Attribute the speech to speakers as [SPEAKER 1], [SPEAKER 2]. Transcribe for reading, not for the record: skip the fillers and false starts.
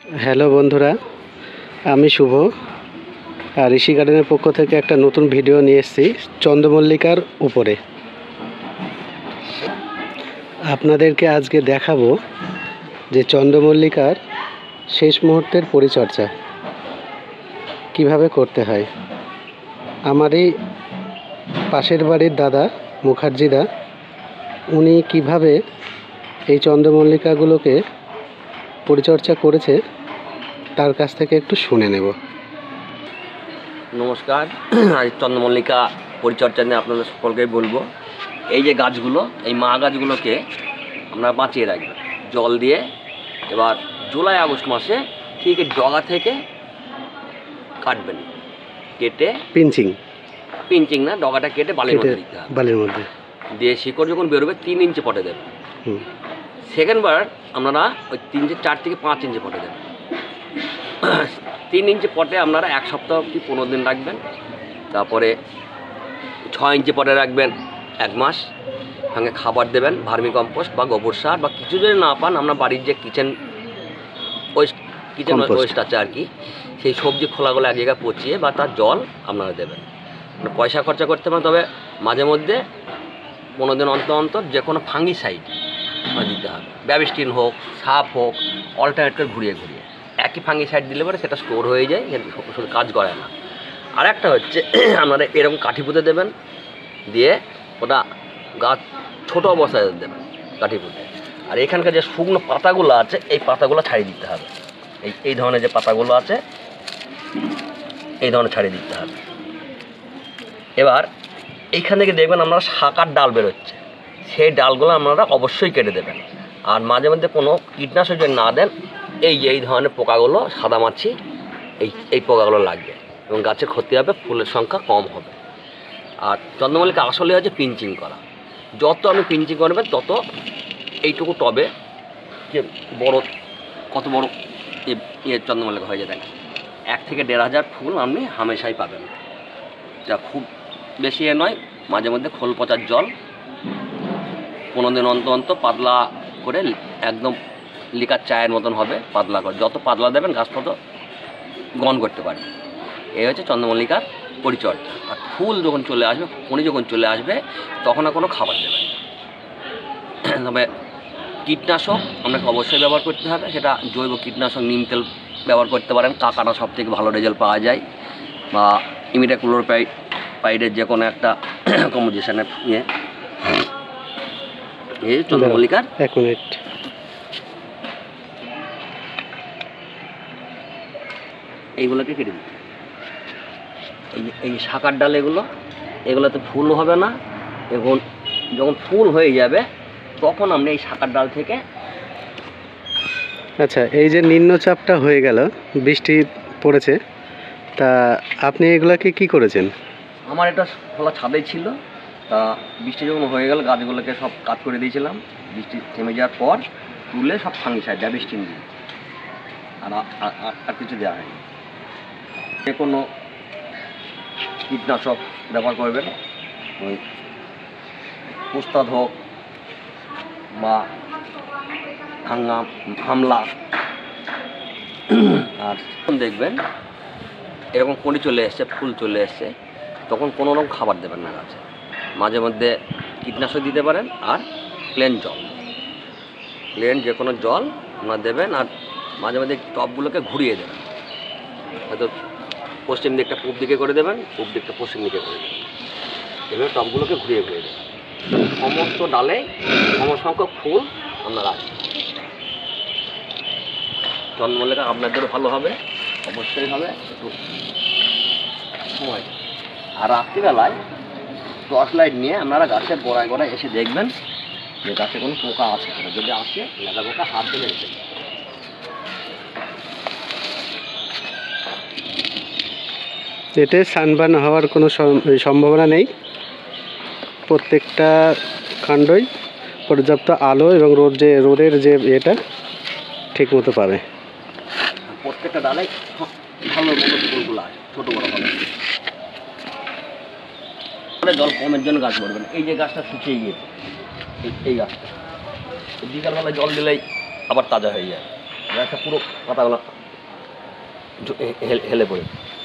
[SPEAKER 1] Hello বন্ধুরা, আমি শুভ। আর ঋষি গার্ডেনের পক্ষ থেকে একটা নতুন ভিডিও নিয়ে এসেছি চন্দ্রমল্লিকার উপরে। আপনাদেরকে আজকে দেখাবো যে চন্দ্রমল্লিকার শেষ মুহূর্তের পরিচর্যা কিভাবে করতে হয়। আমারই পাশের বাড়ির দাদা মুখার্জিদা, উনি কিভাবে এই চন্দ্রমল্লিকাগুলোকে পরিচর্যা করেছে তার কাছ থেকে একটু শুনে নেব।
[SPEAKER 2] নমস্কার। আজ চন্দ্রমল্লিকা পরিচর্যা নিয়ে আপনাদের সকলকেই বলবো। এই যে গাছগুলো, এই মা গাছগুলোকে আমরা বাঁচিয়ে রাখবেন জল দিয়ে। এবার জুলাই আগস্ট মাসে ঠিক এই ডগা থেকে কাটবেন, কেটে পিঞ্চিং না, ডগাটা কেটে বালির মধ্যে দিতে হবে।
[SPEAKER 1] বালির মধ্যে
[SPEAKER 2] দিয়ে শিকড় যখন বেরোবে 3 ইঞ্চি পটে দেবেন। সেকেন্ডবার আপনারা ওই 4 থেকে 5 ইঞ্চি পটে দেবেন। 3 ইঞ্চি পটে আপনারা 1 সপ্তাহ কি 15 দিন রাখবেন। তারপরে 6 ইঞ্চি পটে রাখবেন 1 মাস। সঙ্গে খাবার দেবেন, ভার্মি কম্পোস্ট বা গোবর সার, বা কিছু যদি না পান আমরা বাড়ির যে কিচেন ওয়েস্ট আছে আর কি, সেই সবজি খোলাগুলো এক জায়গায় পচিয়ে বা তার জল আপনারা দেবেন। পয়সা খরচা করতে পারেন, তবে মাঝে মধ্যে 15 দিন অন্তর অন্তর যে কোনো ফাঙ্গিসাইড দিতে হবে। ব্যাবিস্টিন হোক, সাপ হোক, অল্টারনেট করে ঘুরিয়ে একই ফাঙ্গিসাইড দিলে পরে সেটা স্টোর হয়ে যায়, শুধু কাজ করে না। আর একটা হচ্ছে আপনারা এরকম কাঠি পুঁতে দেবেন, দিয়ে ওটা গাছ ছোটো অবস্থায় দেবেন কাঠি পুঁতে। আর এখানকার যে শুকনো পাতাগুলো আছে এই পাতাগুলো ছাড়িয়ে দিতে হবে। এই ধরনের যে পাতাগুলো আছে এই ধরনের ছাড়িয়ে দিতে হবে। এবার এইখান থেকে দেখবেন আপনারা শাকার ডাল বেরোচ্ছে, সেই ডালগুলো আপনারা অবশ্যই কেটে দেবেন। আর মাঝে মধ্যে কোনো কীটনাশক যদি না দেন, এই ধরনের পোকাগুলো, সাদামাছি, এই পোকাগুলো লাগবে এবং গাছের ক্ষতি হবে, ফুলের সংখ্যা কম হবে। আর চন্দ্রমল্লিকা আসলে হচ্ছে পিঞ্চিং করা। যত আপনি পিঞ্চিং করবেন তত এইটুকু টবে যে বড়, কত বড় চন্দ্রমল্লিকা হয়ে যায়। 1 থেকে 1,500 ফুল আপনি হামেশাই পাবেন। যা খুব বেশি নয়, মাঝে মধ্যে খোল পচার জল 15 দিন অন্তর পাতলা করে, একদম লিকার চায়ের মতন হবে পাতলা করে। যত পাতলা দেবেন গাছ তত গ্রহণ করতে পারে। এই হচ্ছে চন্দ্রমল্লিকার পরিচর্যা। আর ফুল যখন চলে আসবে, ফণি যখন চলে আসবে, তখন আর কোনো খাবার দেবেন। তবে কীটনাশক আপনাকে অবশ্যই ব্যবহার করতে হবে। সেটা জৈব কীটনাশক, নিম তেল ব্যবহার করতে পারেন। কাকাটা সব থেকে ভালো রেজাল্ট পাওয়া যায়, বা ইমিডাক্লোরোপাইডের যে কোনো একটা কম্পোজিশনের এই চন্দ্রমল্লিকার
[SPEAKER 1] 1 মিনিট।
[SPEAKER 2] এইগুলোকে কেটে দিই। এই শাকার ডাল এগুলোতে ফুল হবে না। এবং যখন ফুল হয়ে যাবে তখন আপনি এই শাকার ডাল থেকে।
[SPEAKER 1] আচ্ছা, এই যে নিম্নচাপটা হয়ে গেল, বৃষ্টি পড়েছে, তা আপনি এগুলাকে কি করেছেন?
[SPEAKER 2] আমার এটা খোলা ছাদেই ছিল, তা বৃষ্টি যখন হয়ে গেল গাছগুলোকে সব কাজ করে দিয়েছিলাম। বৃষ্টি থেমে যাওয়ার পর তুলে সব ফাঙ্গিসাইড, ব্যাবিস্টিন দিয়ে, আর কিছু দেওয়া হয়নি। যে কোনো কীটনাশক ব্যবহার করবেন, ওই উস্তাদ হোক বা হামলা। আর দেখবেন এরকম কলি চলে এসছে, ফুল চলে এসছে, তখন কোনো রকম খাবার দেবেন না গাছে। মাঝে মধ্যে কীটনাশক দিতে পারেন, আর প্লেন যে কোনো জল আপনারা দেবেন। আর মাঝে মধ্যে টবগুলোকে ঘুরিয়ে দেবেন, হয়তো পশ্চিম দিকটা পূব দিকে করে দেবেন, পূব দিকটা পশ্চিম দিকে করে দেবেন। এভাবে টবগুলোকে ঘুরিয়ে দেবেন। সমস্ত ডালে সমসংখ্যক ফুল আপনারা আসবেন। চন্দ্রমল্লিকা আপনাদেরও ভালো হবে, অবশ্যই হবে। একটু সময় আর রাত্রিবেলায় টর্চ লাইট নিয়ে আপনারা গাছের গোড়ায় এসে দেখবেন যে গাছে কোনো পোকা আছে কিনা। যদি আসে লেদা পোকা, হাত দিলে এসে
[SPEAKER 1] এতে সানবার্ন হওয়ার কোনো সম্ভাবনা নেই। প্রত্যেকটা কাণ্ডই পর্যাপ্ত আলো এবং রোদের যে এটা ঠিক মতো পাবে।
[SPEAKER 2] প্রত্যেকটা ডালে ভালো মতো ফুলগুলো আছে, ছোটো বড়ো ভালো। জল কমের জন্য গাছ করবেন। এই যে গাছটা শুকিয়ে গিয়েছে, এই গাছটা বিকালবেলায় জল দিলেই আবার তাজা হয়ে যায়। গাছটা পুরো পাতাগুলো হেলে পড়ে